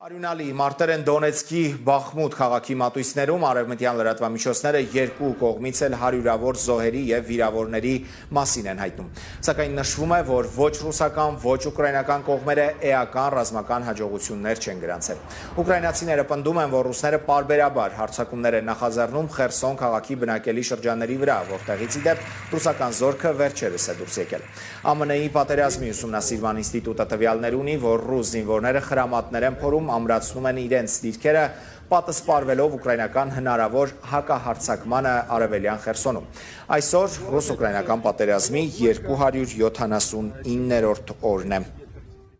Արյունալի մարտեր են Դոնեցկի Բախմուտ քաղաքի մատույցներում, արևմտյան լրատվամիջոցները երկու կողմից էլ հարյուրավոր զոհերի եւ վիրավորների մասին են հայտնում։ Սակայն նշվում է, որ ոչ ռուսական, ոչ ուկրաինական կողմերը էական ռազմական հաջողություններ չեն գրանցել։ Ուկրաինացիները պնդում են, որ ռուսները պարբերաբար հարձակումներ են նախաձեռնում Խերսոն քաղաքի բնակելի շրջանների վրա, որտեղից ի դեպ ռուսական զորքը վերջերս է դուրս եկել։ ԱՄՆ-ի պատերազմի ուսումնասիրման ինստիտուտը տվյալներ ունի, որ ռուս զինվորները խրամատներ են փորում, ամրացնում են իրենց դիրքերը, պատասպարվելով ուկրաինական հնարավոր հակահարձակմանը արևելյան Խերսոնում։ Այսօր ռուս-ուկրաինական պատերազմի 279-րդ օրն է։